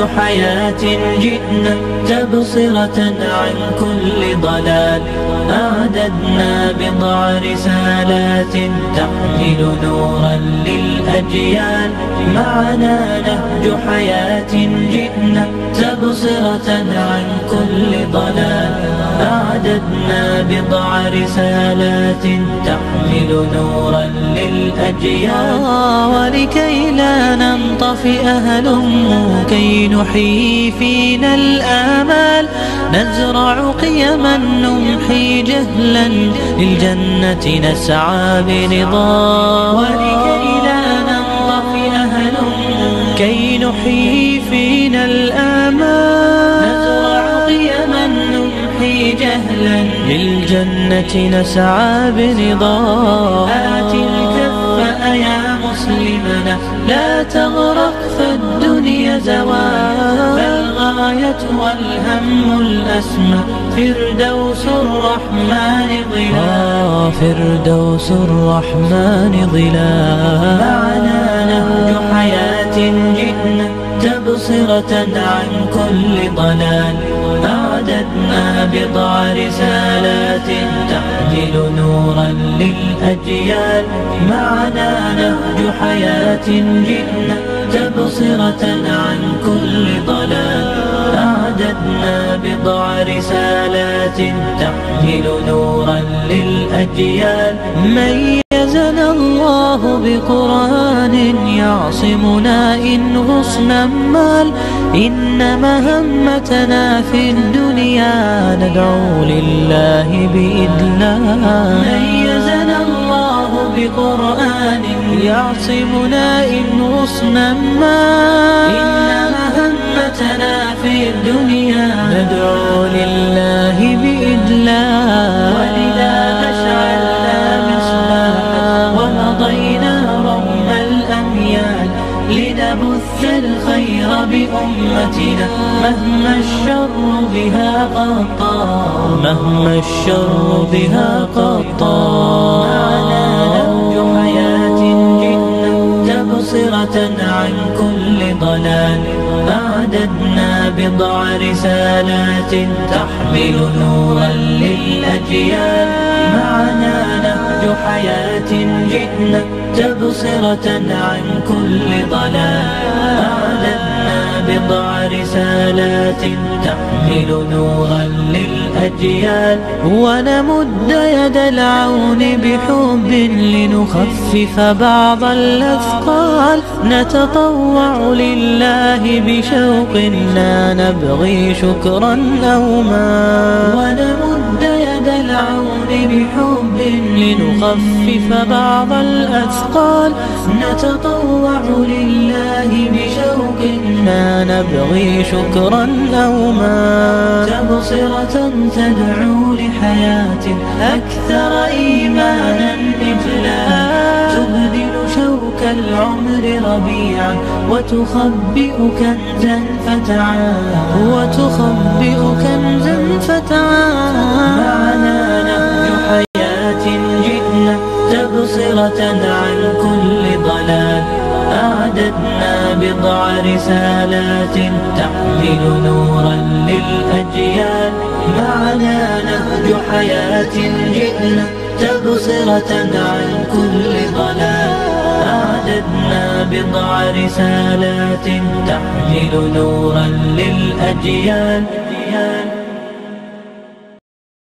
حياة جئنا تبصرة عن كل ضلال. أعددنا بضع رسالات تحمل نورا للأجيال. معنا نهج حياة جئنا تبصرة عن كل ضلال. أعددنا بضع رسالات تحمل نورا للأجيال. ولكي لا ننطفئ هلموا كي نحيي فينا الآمال. نزرع قيما نمحي جهلا للجنة نسعى برضا. ولكي لا ننطفئ هلموا كي نحيي فينا الآمال. نزرع قيما نمحي جهلا للجنة نسعى برضا. آت الكف يا مسلمنا لا تغرق فالدنيا زوال. فالغاية والهم الأسمى فردوس الرحمن ظلال. فردوس الرحمن ظلال. معنا نهج حياة جئنا تبصرة عن كل ضلال. أعددنا بضع رسالات تحمل نورا للأجيال. معنا نهج حياة جئنا تبصرة عن كل ضلال. أعددنا بضع رسالات تحمل نورا للأجيال. ميزنا الله بقرآن يعصمنا إن غصنا مال. إن مهمتنا في الدنيا ندعو لله بإذلال. ميزنا الله بقرآن يعصمنا إن غصنا مال. إن مهمتنا في الدنيا ندعو لله بإذلال. ولذا أشعلنا مصباحا ومضينا رغم الأميال. لنبث الخير بأمتنا مهما الشر بها قد طال. مهما الشر بها قد طال. معنا نهج حياة جئنا تبصرة عن كل ضلال. أعددنا بضع رسالات تحمل نورا للأجيال. معنا نهج حياة جئنا تبصرة عن كل ضلال. أعددنا بضع رسالات تحمل نورا للأجيال. ونمد يد العون بحب لنخفف بعض الأثقال. نتطوع لله بشوق لا نبغي شكرا أو مال. ونمد يد العون بحب لنخفف بعض الأثقال. نتطوع لله بشوق لا نبغي شكرا أو مال. تبصرة تدعو لحياة أكثر إيمانا إجلال. تبدل شوك العمر ربيعا وتخبئ كنزا فتعال. وتخبئ كنزا فتعال. معنا نهج حياة جئنا تبصرة عن كل ضلال. أعددنا بضع رسالات تحمل نورا للأجيال. معنا نهج حياة جئنا تبصرة عن كل ضلال. أعددنا بضع رسالات تحمل نورا للأجيال.